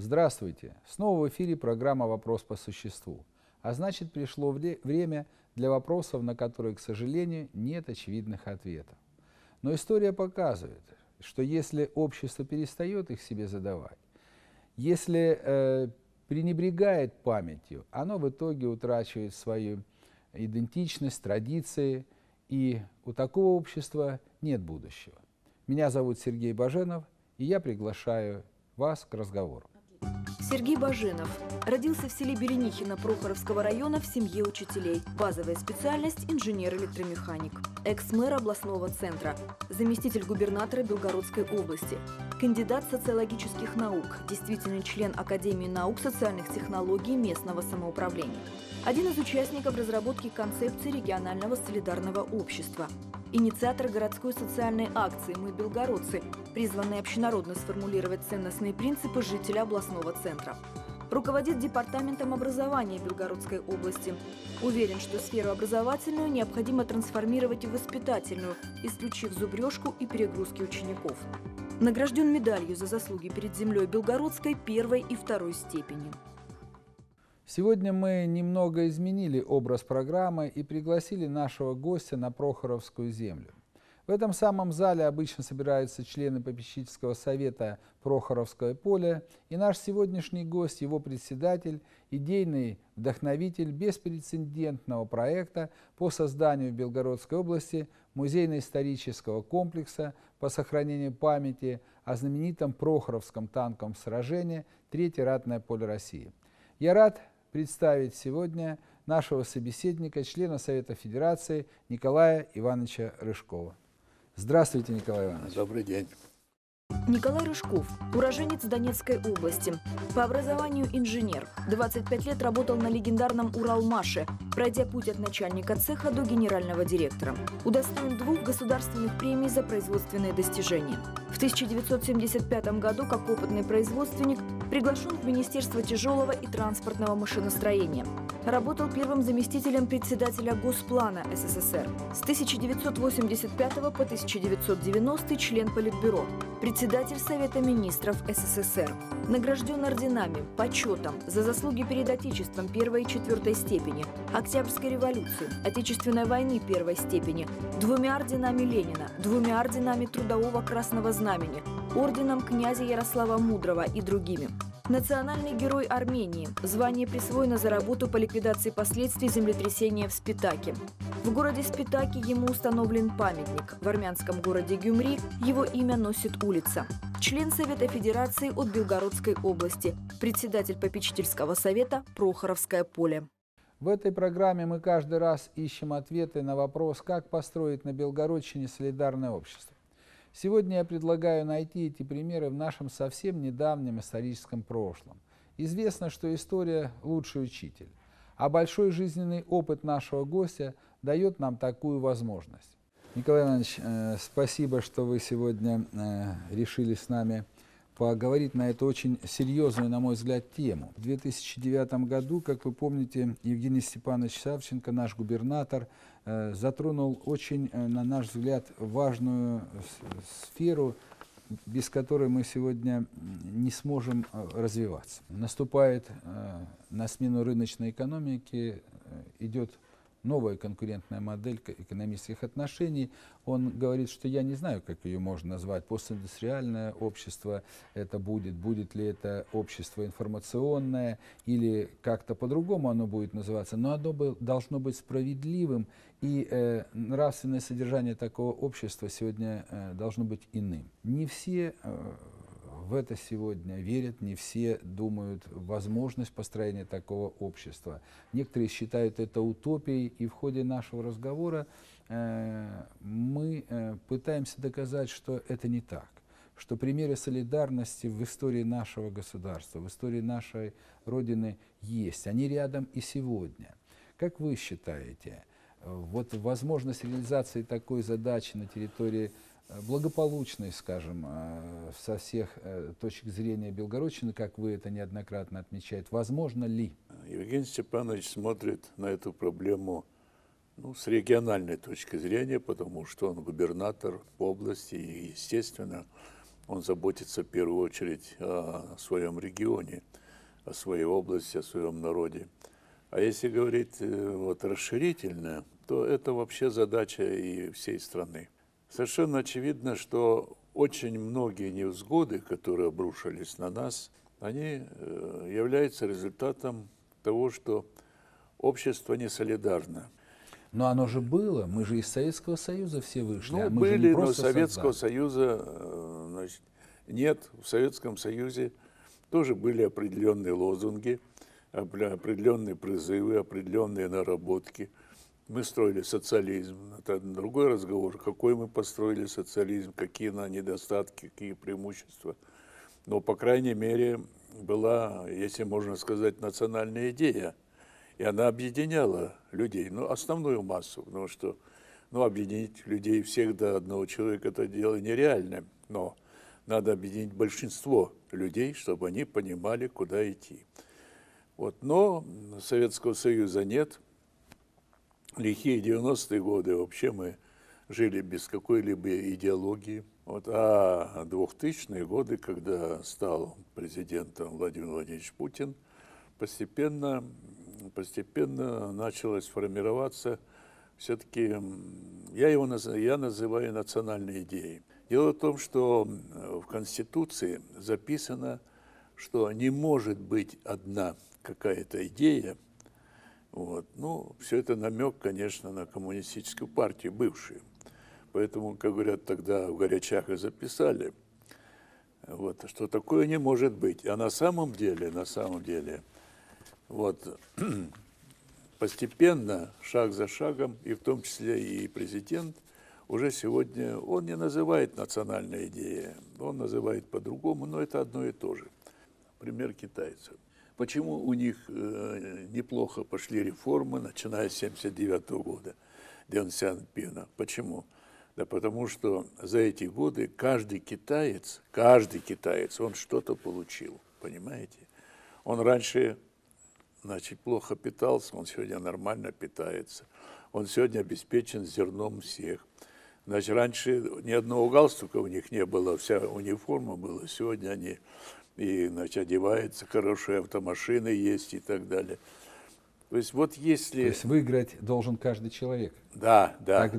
Здравствуйте! Снова в эфире программа «Вопрос по существу». А значит, пришло время для вопросов, на которые, к сожалению, нет очевидных ответов. Но история показывает, что если общество перестает их себе задавать, если пренебрегает памятью, оно в итоге утрачивает свою идентичность, традиции, и у такого общества нет будущего. Меня зовут Сергей Баженов, и я приглашаю вас к разговору. Сергей Баженов родился в селе Беленихино Прохоровского района в семье учителей. Базовая специальность – инженер-электромеханик. Экс-мэр областного центра, заместитель губернатора Белгородской области, кандидат социологических наук, действительный член Академии наук социальных технологий местного самоуправления. Один из участников разработки концепции регионального солидарного общества. Инициатор городской социальной акции «Мы белгородцы», призванной общенародно сформулировать ценностные принципы жителя областного центра. Руководит департаментом образования Белгородской области. Уверен, что сферу образовательную необходимо трансформировать в воспитательную, исключив зубрежку и перегрузки учеников. Награжден медалью за заслуги перед землей Белгородской первой и второй степени. Сегодня мы немного изменили образ программы и пригласили нашего гостя на Прохоровскую землю. В этом самом зале обычно собираются члены попечительского совета Прохоровское поле, и наш сегодняшний гость, его председатель, идейный вдохновитель беспрецедентного проекта по созданию в Белгородской области музейно-исторического комплекса по сохранению памяти о знаменитом Прохоровском танковом сражении «Третье ратное поле России». Я рад представить сегодня нашего собеседника, члена Совета Федерации Николая Ивановича Рыжкова. Здравствуйте, Николай Иванович. Добрый день. Николай Рыжков, уроженец Донецкой области. По образованию инженер. 25 лет работал на легендарном Уралмаше, пройдя путь от начальника цеха до генерального директора. Удостоен 2 государственных премий за производственные достижения. В 1975 году, как опытный производственник, приглашен в Министерство тяжелого и транспортного машиностроения. Работал первым заместителем председателя Госплана СССР. С 1985 по 1990 член Политбюро, председатель Совета министров СССР. Награжден орденами, почетом за заслуги перед Отечеством 1 и 4 степени, Октябрьской революции, Отечественной войны 1 степени, 2 орденами Ленина, 2 орденами Трудового Красного Знамени, орденом князя Ярослава Мудрого и другими. Национальный герой Армении. Звание присвоено за работу по ликвидации последствий землетрясения в Спитаке. В городе Спитаке ему установлен памятник. В армянском городе Гюмри его имя носит улица. Член Совета Федерации от Белгородской области. Председатель попечительского совета Прохоровское поле. В этой программе мы каждый раз ищем ответы на вопрос, как построить на Белгородчине солидарное общество. Сегодня я предлагаю найти эти примеры в нашем совсем недавнем историческом прошлом. Известно, что история – лучший учитель, а большой жизненный опыт нашего гостя дает нам такую возможность. Николай Иванович, спасибо, что вы сегодня решили с нами поговорить на эту очень серьезную, на мой взгляд, тему. В 2009 году, как вы помните, Евгений Степанович Савченко, наш губернатор, затронул очень, на наш взгляд, важную сферу, без которой мы сегодня не сможем развиваться. Наступает на смену рыночной экономики, идет новая конкурентная модель экономических отношений. Он говорит, что я не знаю, как ее можно назвать. Постиндустриальное общество это будет ли это общество информационное, или как-то по-другому оно будет называться, но оно должно быть справедливым, и нравственное содержание такого общества сегодня должно быть иным. Не все в это сегодня верят, не все думают в возможность построения такого общества. Некоторые считают это утопией, и в ходе нашего разговора мы пытаемся доказать, что это не так, что примеры солидарности в истории нашего государства, в истории нашей Родины есть, они рядом и сегодня. Как вы считаете, вот возможность реализации такой задачи на территории благополучной, скажем, со всех точек зрения Белгородчины, как вы это неоднократно отмечаете, возможно ли? Евгений Степанович смотрит на эту проблему с региональной точки зрения, потому что он губернатор области, и, естественно, он заботится в первую очередь о своем регионе, о своей области, о своем народе. А если говорить вот расширительно, то это вообще задача и всей страны. Совершенно очевидно, что очень многие невзгоды, которые обрушились на нас, они являются результатом того, что общество не солидарно. Но оно же было, мы же из Советского Союза все вышли, Ну, а мы же не были, но просто Советского создали. Союза, значит, нет. В Советском Союзе тоже были определенные лозунги, определенные призывы, определенные наработки. Мы строили социализм. Это другой разговор, какой мы построили социализм, какие недостатки, какие преимущества. Но, по крайней мере, была, если можно сказать, национальная идея. И она объединяла людей, ну, основную массу, потому что объединить людей всех до одного человека – это дело нереальное. Но надо объединить большинство людей, чтобы они понимали, куда идти. Вот. Но Советского Союза нет. Лихие 90-е годы вообще мы жили без какой-либо идеологии. Вот. А 2000-е годы, когда стал президентом Владимир Владимирович Путин, постепенно началось формироваться все-таки, я называю национальной идеей. Дело в том, что в Конституции записано, что не может быть одна какая-то идея. Вот. Ну, все это намек, конечно, на коммунистическую партию, бывшую. Поэтому, как говорят, тогда в горячах и записали, вот, что такое не может быть. А на самом деле, вот, постепенно, шаг за шагом, и в том числе и президент, уже сегодня, он не называет национальной идеей, он называет по-другому, но это одно и то же. Пример китайцев. Почему у них неплохо пошли реформы, начиная с 1979 года, Дэн Сяопина? Почему? Да потому что за эти годы каждый китаец, он что-то получил, понимаете? Он раньше, значит, плохо питался, он сегодня нормально питается. Он сегодня обеспечен зерном всех. Значит, раньше ни одного галстука у них не было, вся униформа была. Сегодня они и, значит, одеваются, хорошие автомашины есть и так далее. То есть вот если... То есть выиграть должен каждый человек. Да.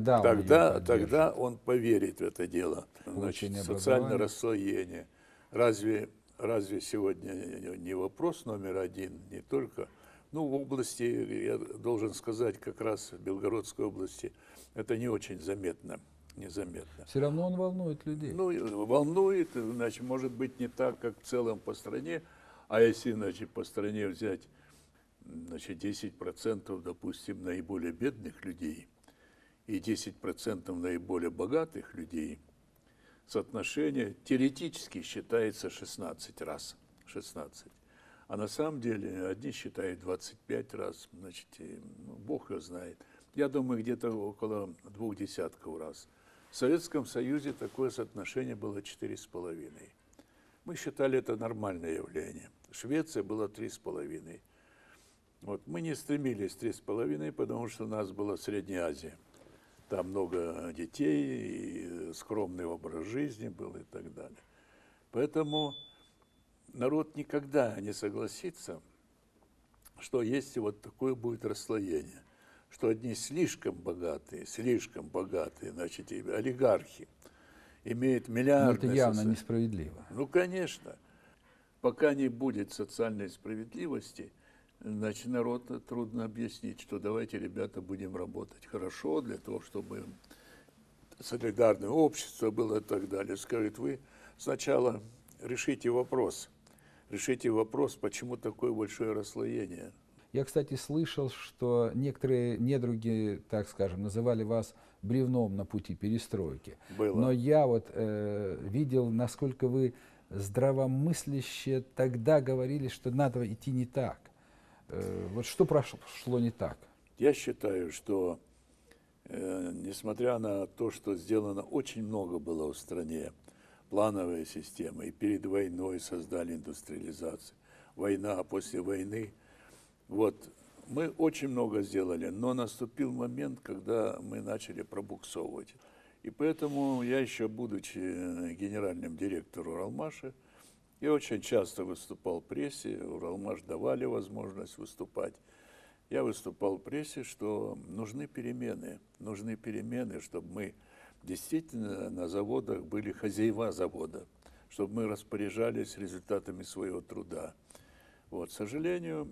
Тогда он поверит в это дело. Значит, социальное расслоение. Разве сегодня не вопрос номер один, не только... Ну, в области, я должен сказать, как раз в Белгородской области, это не очень заметно. Незаметно. Все равно он волнует людей. Ну, волнует, значит, может быть, не так, как в целом по стране, а если, значит, по стране взять, значит, 10%, допустим, наиболее бедных людей и 10% наиболее богатых людей, соотношение теоретически считается 16 раз. 16. А на самом деле одни считают 25 раз, значит, Бог его знает. Я думаю, где-то около 20 раз. В Советском Союзе такое соотношение было 4,5. Мы считали это нормальное явление. Швеция была 3,5. Вот. Мы не стремились 3,5, потому что у нас была Средняя Азия. Там много детей, и скромный образ жизни был и так далее. Поэтому народ никогда не согласится, что если вот такое будет расслоение, что одни слишком богатые, значит, олигархи, имеют миллиарды. Но это явно несправедливо. Ну, конечно. Пока не будет социальной справедливости, значит, народу трудно объяснить, что давайте, ребята, будем работать хорошо для того, чтобы солидарное общество было и так далее. Скажет, вы сначала решите вопрос, почему такое большое расслоение. Я, кстати, слышал, что некоторые недруги, так скажем, называли вас бревном на пути перестройки. Было. Но я вот видел, насколько вы здравомысляще тогда говорили, что надо идти не так. Вот что прошло не так? Я считаю, что, несмотря на то, что сделано очень много было в стране, плановая система, и перед войной создали индустриализацию, война, а после войны, вот, мы очень много сделали, но наступил момент, когда мы начали пробуксовывать. И поэтому я еще, будучи генеральным директором Уралмаша, я очень часто выступал в прессе, Уралмаш давали возможность выступать. Я выступал в прессе, что нужны перемены, чтобы мы действительно на заводах были хозяева завода, чтобы мы распоряжались результатами своего труда. Вот, к сожалению,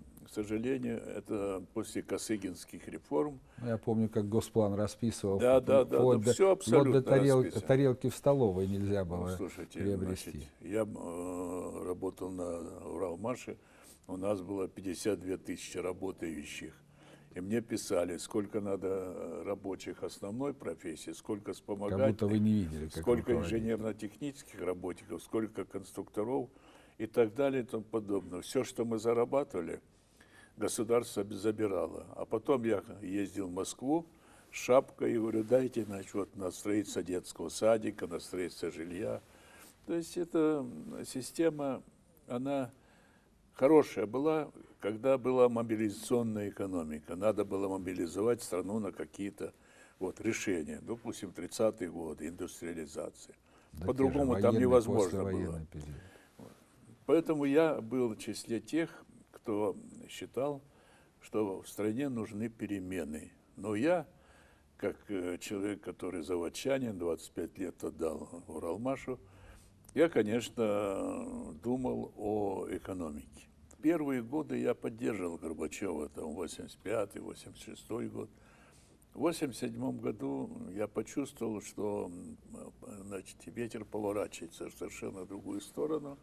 это после косыгинских реформ. Я помню, как Госплан расписывал, Да, все абсолютно до тарелки в столовой нельзя было приобрести. Значит, я работал на Уралмаше, у нас было 52 тысячи работающих. И мне писали, сколько надо рабочих основной профессии, сколько вспомогательных, как будто вы не видели, как сколько инженерно-технических работников, сколько конструкторов и так далее и тому подобное. Все, что мы зарабатывали, государство забирало. А потом я ездил в Москву с шапкой и говорю, дайте, значит, вот на строительство детского садика, на строительство жилья. То есть эта система, она хорошая была, когда была мобилизационная экономика. Надо было мобилизовать страну на какие-то вот решения. Допустим, 30-е годы, индустриализация. Да, по-другому там невозможно было. Период. Поэтому я был в числе тех, кто считал, что в стране нужны перемены. Но я, как человек, который заводчанин, 25 лет отдал Уралмашу, я, конечно, думал о экономике. Первые годы я поддерживал Горбачева, там, 85-й, 86-й год. В 87 году я почувствовал, что, значит, ветер поворачивается в совершенно другую сторону.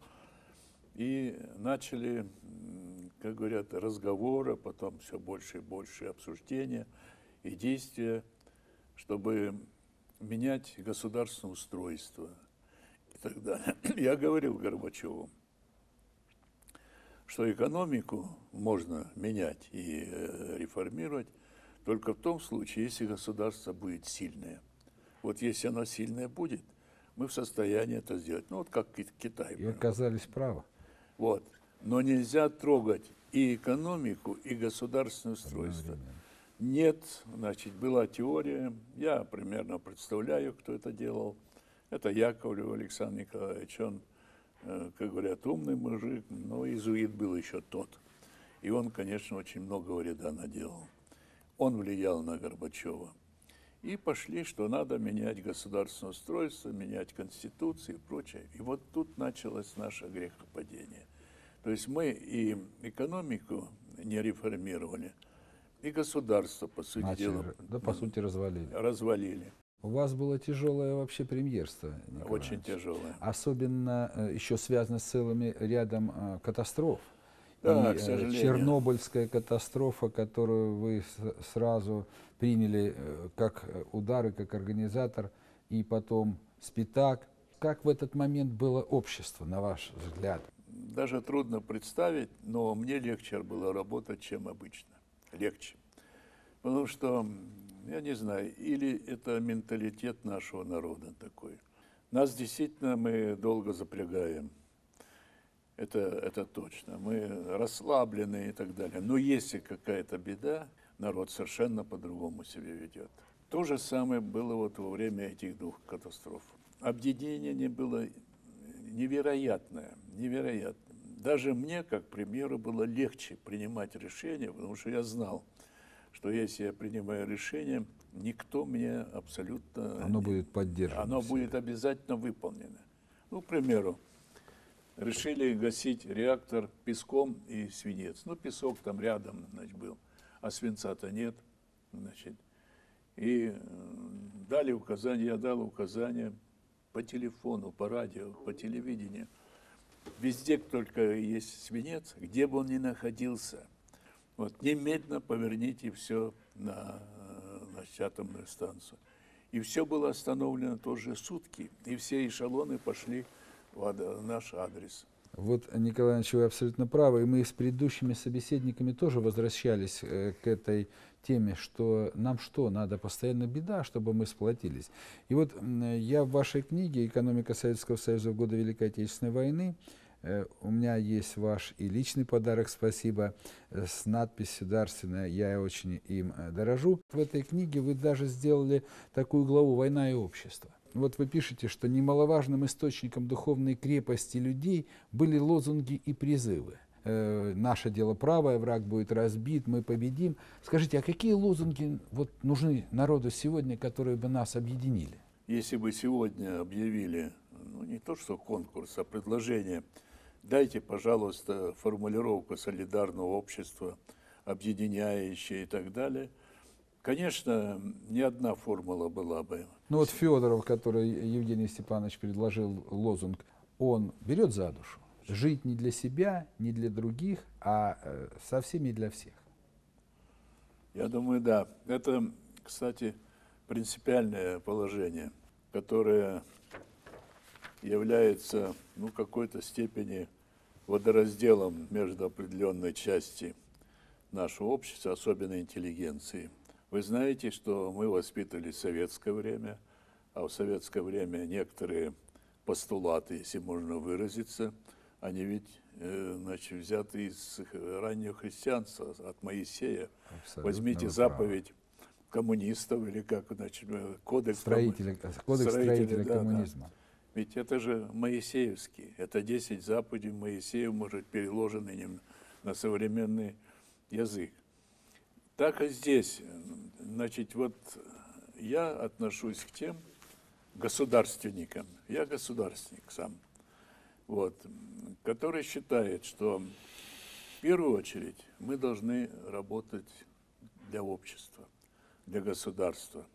И начали, как говорят, разговоры, потом все больше и больше обсуждения и действия, чтобы менять государственное устройство и так далее. Я говорил Горбачеву, что экономику можно менять и реформировать только в том случае, если государство будет сильное. Вот если оно сильное будет, мы в состоянии это сделать. Ну вот как Китай. И оказались правы. Вот. Но нельзя трогать и экономику, и государственное устройство. Нет, значит, была теория, я примерно представляю, кто это делал. Это Яковлев Александр Николаевич, он, как говорят, умный мужик, но иезуит был еще тот. И он, конечно, очень много вреда наделал. Он влиял на Горбачева. И пошли, что надо менять государственное устройство, менять конституцию и прочее. И вот тут началось наше грехопадение. То есть мы и экономику не реформировали, и государство, по сути дела, да, по сути, развалили. У вас было тяжелое вообще премьерство, Николай Очень Иванович. тяжелое. Особенно еще связано с целым рядом катастроф. Да, и к сожалению. Чернобыльская катастрофа, которую вы сразу приняли как удары, как организатор, и потом Спитак. Как в этот момент было общество, на ваш взгляд? Даже трудно представить, но мне легче было работать, чем обычно. Легче. Потому что, я не знаю, или это менталитет нашего народа такой. Нас действительно мы долго запрягаем. Это точно. Мы расслаблены и так далее. Но если какая-то беда, народ совершенно по-другому себя ведет. То же самое было вот во время этих двух катастроф. Объединение было невероятное, невероятное. Даже мне, как премьеру, было легче принимать решения, потому что я знал, что если я принимаю решение, никто мне абсолютно... Оно будет поддержано. Оно будет обязательно выполнено. Ну, к примеру, решили гасить реактор песком и свинец. Ну, песок там рядом, значит, был, а свинца-то нет, значит. И дали указания, я дал указания по телефону, по радио, по телевидению. Везде только есть свинец, где бы он ни находился, вот, немедленно поверните все на атомную станцию. И все было остановлено тоже сутки, и все эшелоны пошли в наш адрес. Вот, Николай Иванович, вы абсолютно правы, и мы с предыдущими собеседниками тоже возвращались к этой теме, что нам что, надо постоянно беда, чтобы мы сплотились. И вот я в вашей книге «Экономика Советского Союза в годы Великой Отечественной войны» У меня есть ваш и личный подарок, спасибо, с надписью дарственная, я очень им дорожу. В этой книге вы даже сделали такую главу «Война и общество». Вот вы пишете, что немаловажным источником духовной крепости людей были лозунги и призывы. Наше дело правое, враг будет разбит, мы победим. Скажите, а какие лозунги вот нужны народу сегодня, которые бы нас объединили? Если бы сегодня объявили, ну не то что конкурс, а предложение, дайте, пожалуйста, формулировку солидарного общества, объединяющее и так далее, конечно, ни одна формула была бы. Ну вот Федоров, который Евгений Степанович предложил лозунг, он берет за душу. Жить не для себя, не для других, а со всеми и для всех. Я думаю, да. Это, кстати, принципиальное положение, которое является, ну, в какой-то степени водоразделом между определенной части нашего общества, особенно интеллигенции. Вы знаете, что мы воспитывались в советское время, а в советское время некоторые постулаты, если можно выразиться, они ведь значит, взяты из раннего христианства, от Моисея. Абсолютно. Возьмите заповедь коммунистов или как, значит, кодекс строителя коммунизма. Да. Ведь это же моисеевский, это 10 заповедей Моисея, может, переложены на современный язык. Так и здесь, значит, вот я отношусь к тем государственникам, я государственник сам, вот, который считает, что в первую очередь мы должны работать для общества, для государства.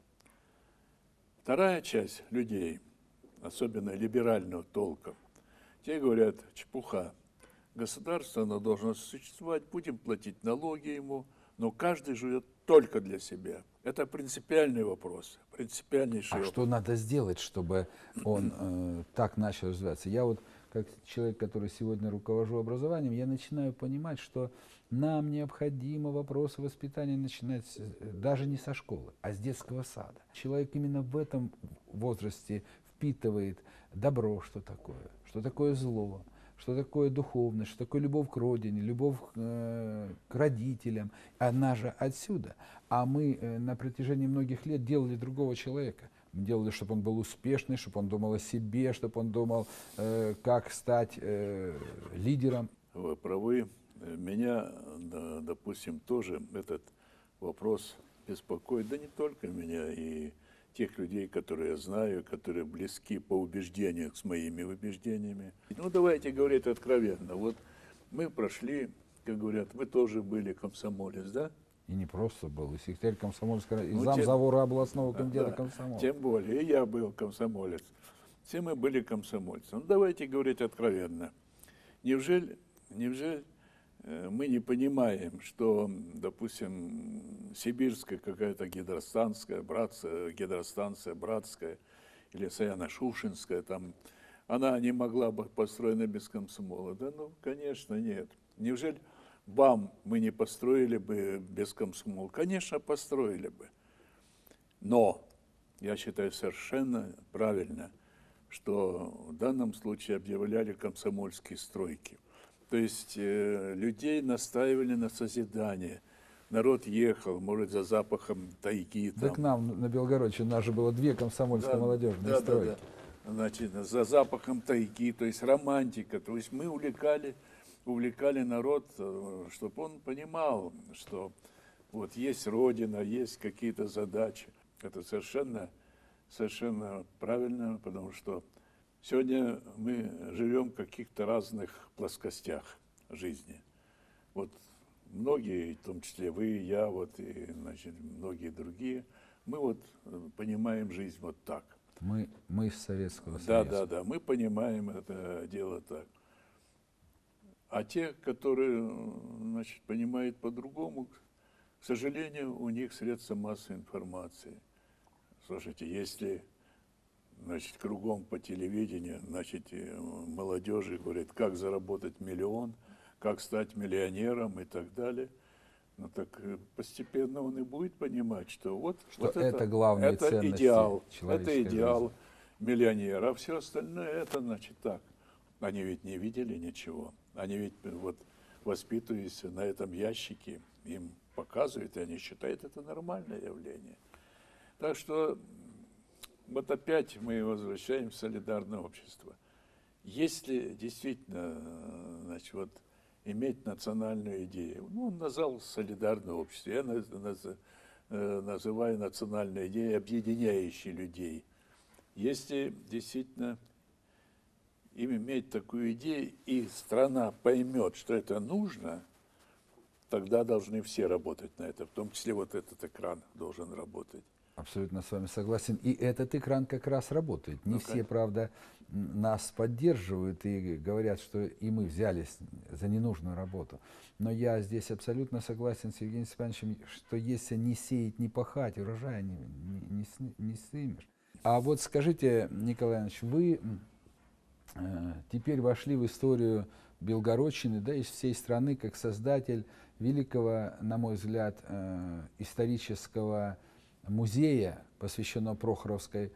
Вторая часть людей, особенно либерального толка, те говорят, чепуха, государство, оно должно существовать, будем платить налоги ему, но каждый живет только для себя. Это принципиальный вопрос, принципиальнейший вопрос. Что надо сделать, чтобы он так начал развиваться? Я вот, как человек, который сегодня руковожу образованием, я начинаю понимать, что нам необходимо вопросы воспитания начинать даже не со школы, а с детского сада. Человек именно в этом возрасте впитывает добро, что такое зло, что такое духовность, что такое любовь к родине, любовь к родителям. Она же отсюда. А мы на протяжении многих лет делали другого человека. Мы делали, чтобы он был успешный, чтобы он думал о себе, чтобы он думал, как стать лидером. Вы правы. Меня, допустим, тоже этот вопрос беспокоит. Да не только меня, и тех людей, которые я знаю, которые близки по убеждениям с моими убеждениями. Ну, давайте говорить откровенно. Вот мы прошли, как говорят, вы тоже были комсомолец, да? И не просто был, и секретарь комсомольского, и замзавора областного комитета комсомола. Тем более, и я был комсомолец. Все мы были комсомольцы. Ну, давайте говорить откровенно. Неужели мы не понимаем, что, допустим, сибирская какая-то гидростанция братская, или Саяно-Шушенская, там, она не могла быть построена без комсомола? Да, ну, конечно, нет. Неужели БАМ мы не построили бы без комсомола? Конечно, построили бы. Но я считаю совершенно правильно, что в данном случае объявляли комсомольские стройки. То есть людей настаивали на созидание. Народ ехал, может, за запахом тайги. Да, к нам на Белгородчине у нас же было 2 комсомольско-молодежные стройки. Да. Значит, за запахом тайги, то есть романтика. То есть мы увлекали народ, чтобы он понимал, что вот есть Родина, есть какие-то задачи. Это совершенно правильно, потому что сегодня мы живем в каких-то разных плоскостях жизни. Вот многие, в том числе вы, я, вот, и, значит, многие другие, мы вот понимаем жизнь вот так. Мы из Советского Союза. Да, мы понимаем это дело так. А те, которые, значит, понимают по-другому, к сожалению, у них средства массовой информации. Слушайте, если, значит, кругом по телевидению, значит, молодежи говорят, как заработать 1 миллион, как стать миллионером и так далее, ну так постепенно он и будет понимать, что вот это главная ценность это идеал миллионера, а все остальное это, значит, так, Они ведь не видели ничего. Они ведь вот воспитываясь на этом ящике, им показывают, и они считают это нормальное явление. Так что вот опять мы возвращаем в солидарное общество. Если действительно, значит, вот, иметь национальную идею, ну, он назвал солидарное общество, я называю национальной идеей, объединяющей людей. Если действительно им иметь такую идею, и страна поймет, что это нужно, тогда должны все работать на это, в том числе вот этот экран должен работать. Абсолютно с вами согласен. И этот экран как раз работает. Не Ну, все, правда, нас поддерживают и говорят, что и мы взялись за ненужную работу. Но я здесь абсолютно согласен с Евгением Степановичем, что если не сеять, не пахать, урожая не снимешь. А вот скажите, Николай Иванович, вы теперь вошли в историю Белгородчины, да, из всей страны, как создатель великого, на мой взгляд, исторического музея, посвященного Прохоровской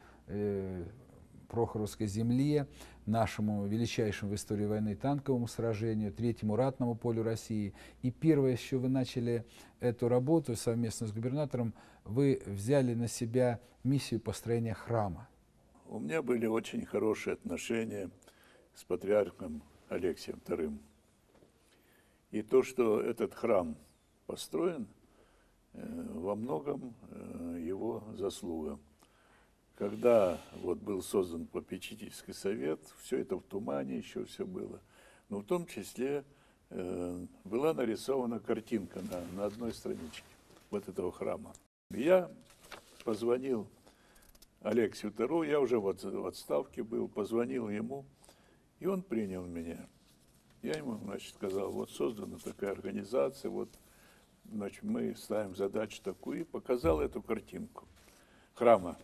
земле, нашему величайшему в истории войны танковому сражению, Третьему ратному полю России. И первое, с чего вы начали эту работу совместно с губернатором, вы взяли на себя миссию построения храма. У меня были очень хорошие отношения с патриархом Алексием II. И то, что этот храм построен, во многом его заслуга. Когда вот был создан попечительский совет, все это в тумане еще все было. Но в том числе была нарисована картинка на одной страничке вот этого храма. Я позвонил Алексию II, я уже в отставке был, позвонил ему, и он принял меня. Я ему, значит, сказал, вот создана такая организация, вот, значит, мы ставим задачу такую, и показал эту картинку храма.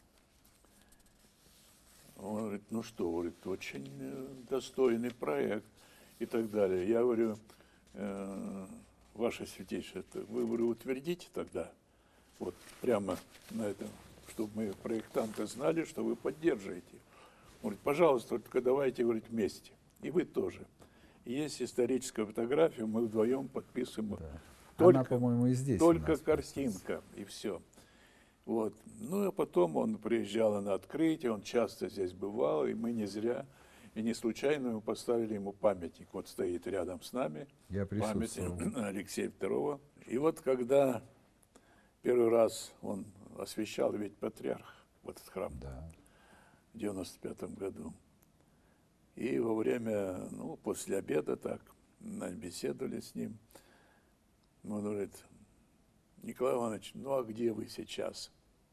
Он говорит, ну что, говорит, очень достойный проект и так далее. Я говорю, ваше святейшее, вы, говорю, утвердите тогда, вот прямо на этом, чтобы мы, проектанты, знали, что вы поддерживаете. Он говорит, пожалуйста, только давайте, говорит, вместе. И вы тоже. И есть историческая фотография, мы вдвоем подписываем. Да. Только, она, по-моему, и здесь. только картинка, и все. Вот. Ну, а потом он приезжал на открытие, он часто здесь бывал, и мы не зря, и не случайно мы поставили ему памятник. Вот стоит рядом с нами памятник Алексея II. И вот когда первый раз он освящал, ведь патриарх в этот храм, да, в 95-м году. И во время, ну, после обеда так, беседовали с ним. Он говорит, Николай Иванович, ну а где вы сейчас?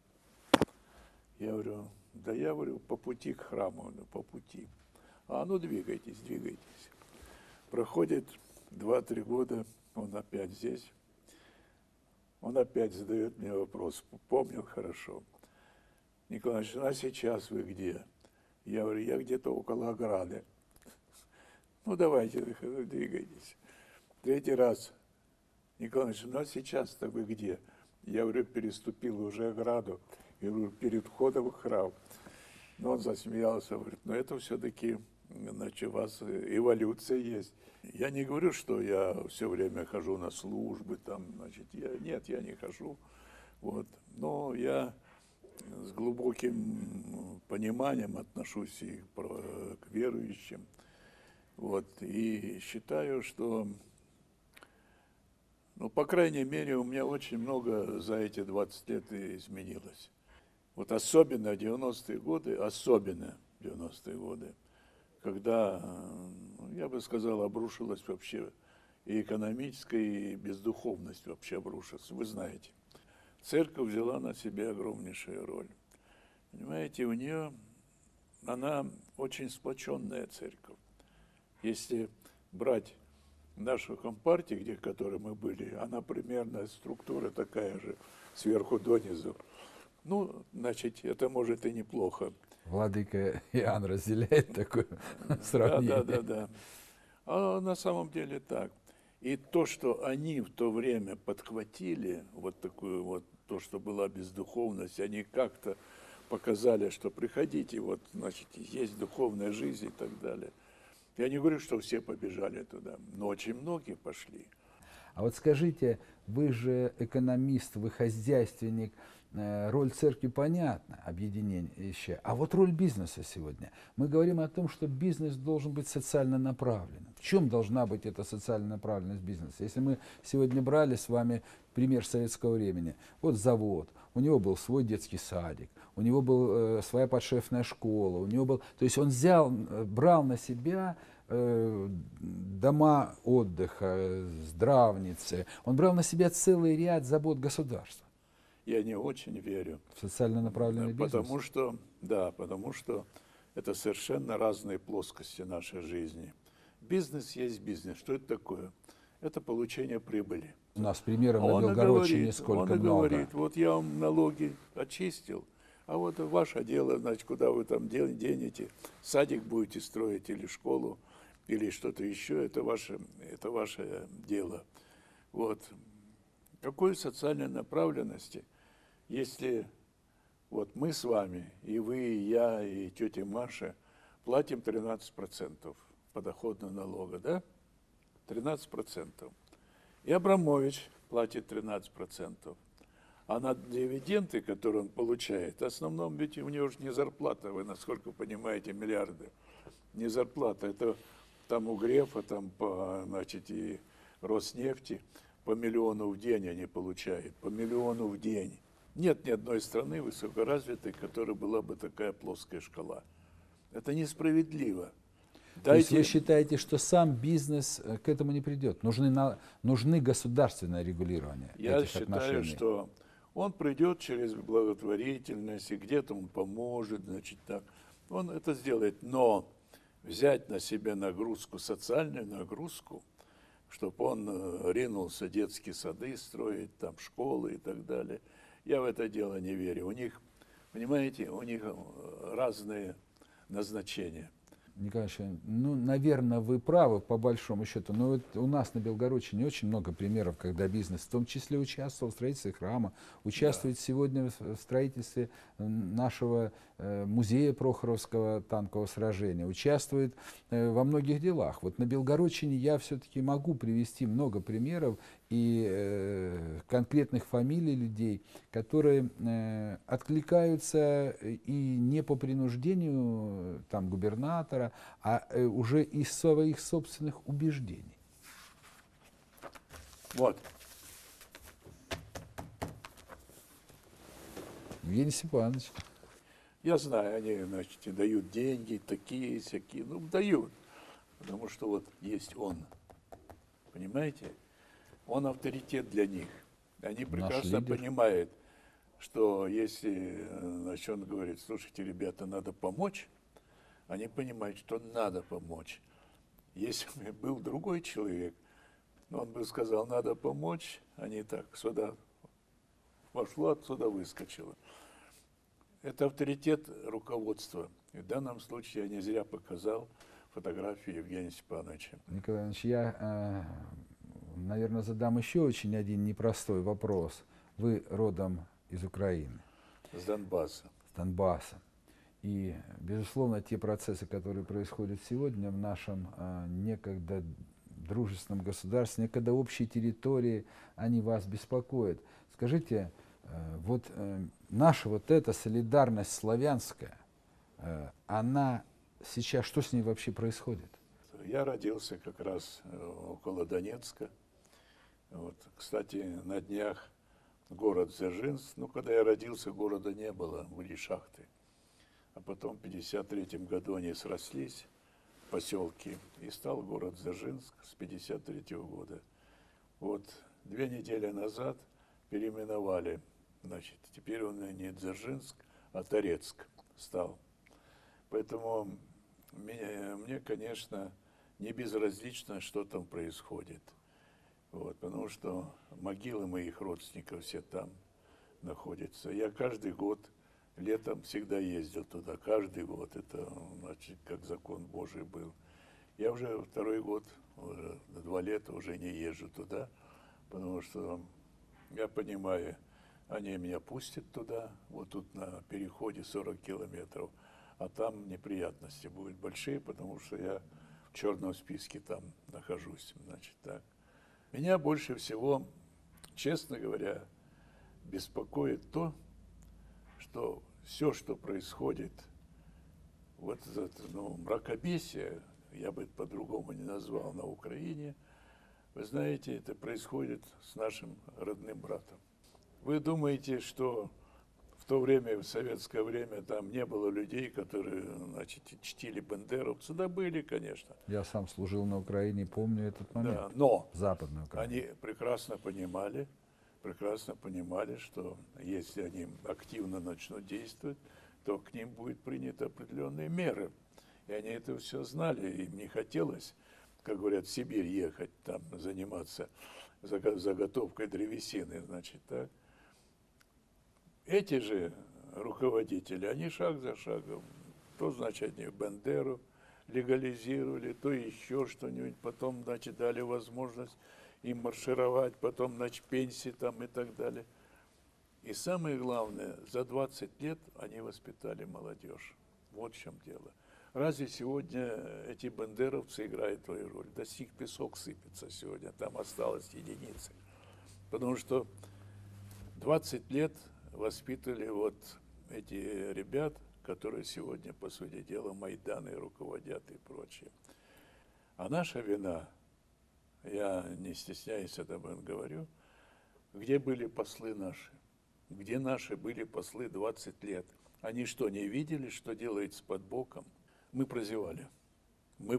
Я говорю, да я, говорю, по пути к храму, по пути. А ну двигайтесь, двигайтесь. Проходит 2-3 года, он опять здесь. Он опять задает мне вопрос, помнил хорошо. Николай Иванович, а сейчас вы где? Я говорю, я где-то около ограды. Ну давайте, двигайтесь. Третий раз. Николай Иванович, ну а сейчас-то вы где? Я говорю, переступил уже ограду, и говорю, перед входом в храм. Но он засмеялся, говорит, но это все-таки, значит, у вас эволюция есть. Я не говорю, что я все время хожу на службы, там, значит, нет, я не хожу. Вот. Но я с глубоким пониманием отношусь и к верующим. Вот. И считаю, что, ну, по крайней мере, у меня очень много за эти 20 лет и изменилось. Вот особенно 90-е годы, когда, я бы сказал, обрушилась вообще и экономическая, и бездуховность вообще обрушилась. Вы знаете, церковь взяла на себя огромнейшую роль. Понимаете, у нее, она очень сплоченная церковь. Если брать нашу компартию, где, в которой мы были, она примерно структура такая же, сверху донизу. Ну, значит, это может и неплохо. Владыка Иоанн разделяет такое сравнение. Да. А на самом деле так. И то, что они в то время подхватили, вот такую вот, то, что была бездуховность, они как-то показали, что приходите, вот, значит, есть духовная жизнь и так далее. Я не говорю, что все побежали туда, но очень многие пошли. А вот скажите, вы же экономист, вы хозяйственник, роль церкви понятна, объединение. А вот роль бизнеса сегодня. Мы говорим о том, что бизнес должен быть социально направленным. В чем должна быть эта социальная направленность бизнеса? Если мы сегодня брали с вами пример советского времени, вот завод, у него был свой детский садик, у него была своя подшефная школа, у него был, то есть он брал на себя дома отдыха, здравницы, он брал на себя целый ряд забот государства. Я не очень верю. В социально направленный бизнес? Потому что это совершенно разные плоскости нашей жизни. Бизнес есть бизнес. Что это такое? Это получение прибыли. У нас примеров на Белгородчине сколько много. Он говорит, вот я вам налоги очистил, а вот ваше дело, значит, куда вы там денете, садик будете строить или школу, или что-то еще, это ваше дело. Вот. Какой социальной направленности, если вот мы с вами, и вы, и я, и тетя Маша платим 13% подоходного налога, да? 13%. И Абрамович платит 13%. А на дивиденды, которые он получает, в основном ведь у него же не зарплата, вы, насколько понимаете, миллиарды. Не зарплата, это там у Грефа, там, значит, и Роснефти по миллиону в день они получают, по миллиону в день. Нет ни одной страны высокоразвитой, которой была бы такая плоская шкала. Это несправедливо. То есть вы считаете, что сам бизнес к этому не придет? Нужны государственное регулирование этих отношений? Я считаю, что он придет через благотворительность, и где-то он поможет, значит, так. Он это сделает, но взять на себя нагрузку, социальную нагрузку, чтобы он ринулся детские сады строить, там школы и так далее. Я в это дело не верю. У них, понимаете, у них разные назначения. Николай Ильич, ну, наверное, вы правы по большому счету, но вот у нас на Белгородчине очень много примеров, когда бизнес, в том числе участвовал в строительстве храма, участвует сегодня в строительстве нашего музея Прохоровского танкового сражения, участвует во многих делах. Вот на Белгородчине я все-таки могу привести много примеров и конкретных фамилий людей, которые откликаются и не по принуждению там, губернатора, а уже из своих собственных убеждений. Вот. Евгений Степанович. Я знаю, они, значит, дают деньги, такие, всякие, ну, дают. Потому что вот есть он. Понимаете? Он авторитет для них. Они прекрасно понимают, что если, значит, он говорит, слушайте, ребята, надо помочь, они понимают, что надо помочь. Если бы был другой человек, он бы сказал, надо помочь, они так, сюда вошла, отсюда выскочила. Это авторитет руководства. И в данном случае я не зря показал фотографию Евгения Степановича. Николай Иванович, я, наверное, задам еще очень один непростой вопрос. Вы родом из Украины. С Донбасса. С Донбасса. И, безусловно, те процессы, которые происходят сегодня в нашем некогда дружественном государстве, некогда общей территории, они вас беспокоят. Скажите, вот наша вот эта солидарность славянская, она сейчас, что с ней вообще происходит? Я родился как раз около Донецка. Вот. Кстати, на днях город Дзержинск, ну, когда я родился, города не было, были шахты. А потом в 1953 году они срослись, поселки, и стал город Дзержинск с 1953 года. Вот 2 недели назад переименовали, значит, теперь он не Дзержинск, а Торецк стал. Поэтому мне, конечно, не безразлично, что там происходит. Вот, потому что могилы моих родственников все там находятся. Я каждый год летом всегда ездил туда, каждый год. Это, значит, как закон Божий был. Я уже 2-й год, уже 2 лета уже не езжу туда, потому что я понимаю, они меня пустят туда, вот тут на переходе 40 километров, а там неприятности будут большие, потому что я в черном списке там нахожусь, значит, так. Меня больше всего, честно говоря, беспокоит то, что все, что происходит, вот это, ну, мракобесие, я бы это по-другому не назвал, на Украине, вы знаете, это происходит с нашим родным братом. Вы думаете, что в то время, в советское время, там не было людей, которые, значит, чтили бандеровцев? Да были, конечно. Я сам служил на Украине, помню этот момент. Да, но Западную Украину. они прекрасно понимали, что если они активно начнут действовать, то к ним будут приняты определенные меры. И они это все знали, им не хотелось, как говорят, в Сибирь ехать, там заниматься заготовкой древесины, значит, так. Эти же руководители, они шаг за шагом, то, значит, они Бандеру легализировали, то еще что-нибудь, потом, значит, дали возможность им маршировать, потом, значит, пенсии там и так далее. И самое главное, за 20 лет они воспитали молодежь. Вот в чем дело. Разве сегодня эти бандеровцы играют свою роль? Да сих песок сыпется сегодня, там осталось единицы. Потому что 20 лет воспитывали вот эти ребят, которые сегодня, по сути дела, Майданы руководят и прочее. А наша вина, я не стесняюсь об этом говорю, где были послы наши? Где наши были послы 20 лет? Они что, не видели, что делается под боком? Мы прозевали. Мы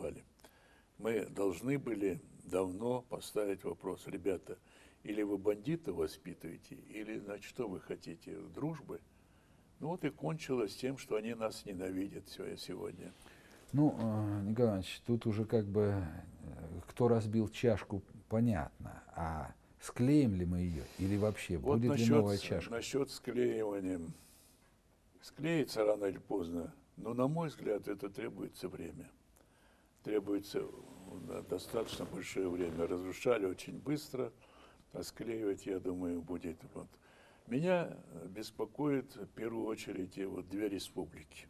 должны были давно поставить вопрос: ребята, или вы бандита воспитываете, или, значит, что вы хотите, дружбы? Ну вот и кончилось тем, что они нас ненавидят сегодня. Ну, Николай Иванович, тут уже как бы кто разбил чашку, понятно. А склеим ли мы ее или вообще Вот будет ли новая чашка? Насчет склеивания. Склеится рано или поздно, но, на мой взгляд, это требуется время. Требуется достаточно большое время. Разрушали очень быстро, а склеивать, я думаю, будет. Вот. Меня беспокоит в первую очередь вот две республики.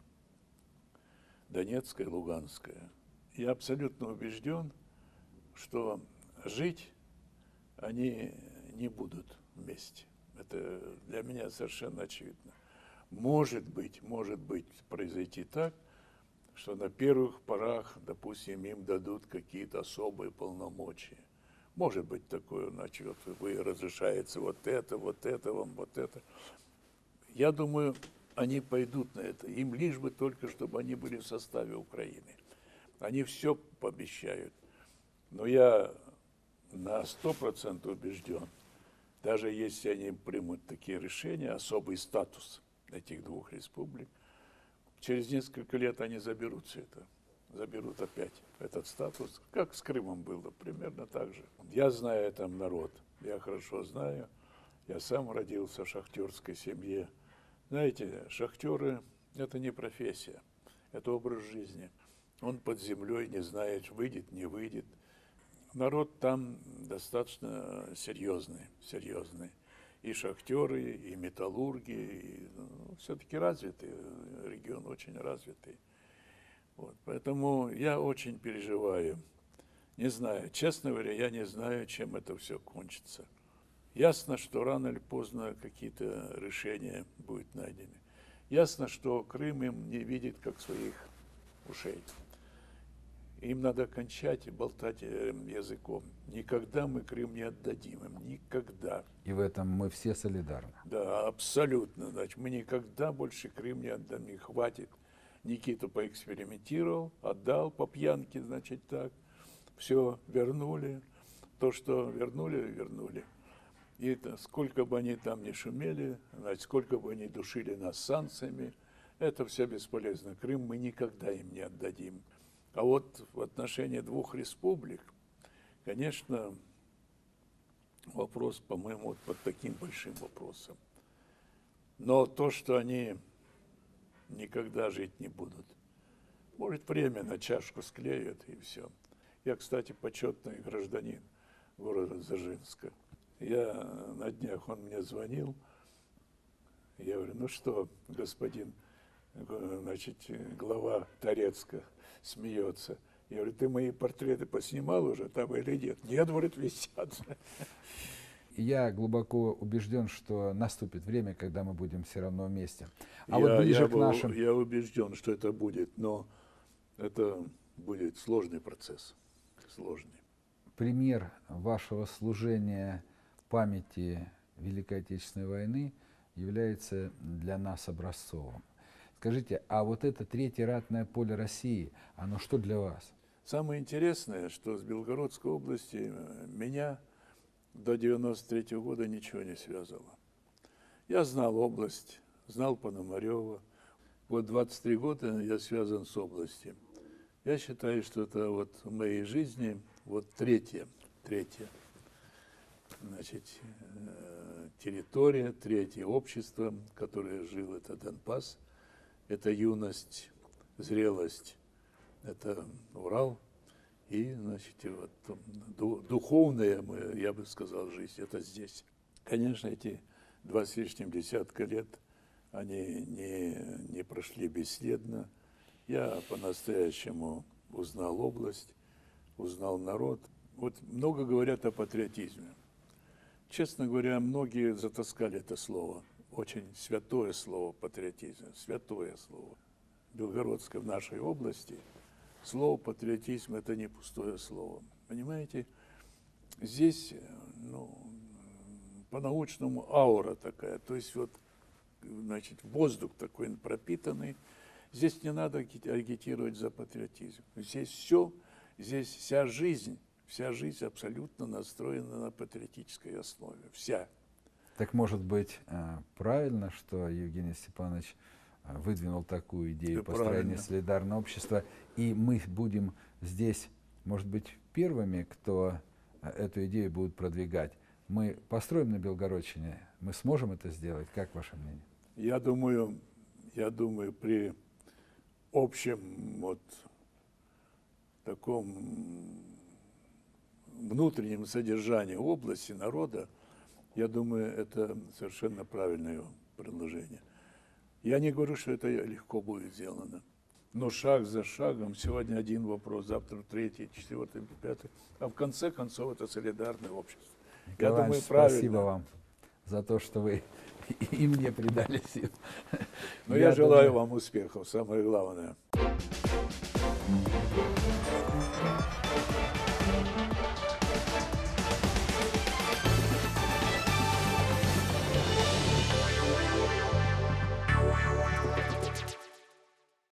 Донецкая и Луганская. Я абсолютно убежден, что жить они не будут вместе. Это для меня совершенно очевидно. Может быть произойти так, что на первых порах, допустим, им дадут какие-то особые полномочия. Может быть такое, значит, вы разрешаете вот это, вам вот это. Я думаю, они пойдут на это. Им лишь бы только, чтобы они были в составе Украины. Они все пообещают. Но я на 100% убежден, даже если они примут такие решения, особый статус этих двух республик, через несколько лет они заберут все это. Заберут опять этот статус, как с Крымом было, примерно так же. Я знаю этот народ, я хорошо знаю. Я сам родился в шахтерской семье. Знаете, шахтеры – это не профессия, это образ жизни. Он под землей не знает, выйдет, не выйдет. Народ там достаточно серьезный. И шахтеры, и металлурги, и, все-таки развитый, регион очень развитый. Вот, поэтому я очень переживаю. Не знаю, честно говоря, я не знаю, чем это все кончится. Ясно, что рано или поздно какие-то решения будут найдены. Ясно, что Крым им не видит как своих ушей. Им надо кончать и болтать языком. Никогда мы Крым не отдадим им. Никогда. И в этом мы все солидарны. Да, абсолютно. Значит, мы никогда больше Крым не отдам. И хватит. Никита поэкспериментировал, отдал по пьянке, значит, так. Все вернули. То, что вернули. И это, сколько бы они там ни шумели, значит, сколько бы они душили нас санкциями, это все бесполезно. Крым мы никогда им не отдадим. А вот в отношении двух республик, конечно, вопрос, по-моему, вот под таким большим вопросом. Но то, что они никогда жить не будут, может, временно чашку склеят и все. Я, кстати, почетный гражданин города Дзержинска. Я на днях, он мне звонил, я говорю, ну что, господин, значит, глава Торецка, смеется. Я говорю, ты мои портреты поснимал уже там или нет? Нет, говорит, висят. Я глубоко убежден, что наступит время, когда мы будем все равно вместе. А вот ближе к нашим... Я убежден, что это будет, но это будет сложный процесс. Сложный. Пример вашего служения памяти Великой Отечественной войны является для нас образцовым. Скажите, а вот это Третье ратное поле России, оно что для вас? Самое интересное, что с Белгородской области меня до 93-го года ничего не связывало. Я знал область, знал Пономарева. Вот 23 года я связан с областью. Я считаю, что это вот в моей жизни вот третье, значит, территория, третье общество, которое жило, это Донбасс, это юность, зрелость, это Урал, и, значит, вот, духовная, я бы сказал, жизнь, это здесь. Конечно, эти 2 с лишним десятка лет, они не прошли бесследно. Я по-настоящему узнал область, узнал народ. Вот много говорят о патриотизме. Честно говоря, многие затаскали это слово. Очень святое слово патриотизм, святое слово. Белгородское в нашей области слово патриотизм – это не пустое слово. Понимаете, здесь, ну, по-научному аура такая, то есть вот, значит, воздух такой пропитанный. Здесь не надо агитировать за патриотизм. Здесь все, здесь вся жизнь абсолютно настроена на патриотической основе. Вся. Так может быть правильно, что Евгений Степанович выдвинул такую идею построения солидарного общества, и мы будем здесь, может быть, первыми, кто эту идею будет продвигать. Мы построим на Белгородчине, мы сможем это сделать? Как ваше мнение? Я думаю, при общем вот таком внутреннем содержании области, народа, я думаю, это совершенно правильное предложение. Я не говорю, что это легко будет сделано, но шаг за шагом, сегодня один вопрос, завтра третий, четвертый, пятый, а в конце концов это солидарное общество. Николай Я думаю, спасибо вам за то, что вы и мне придали сил. Но я желаю вам успехов, самое главное.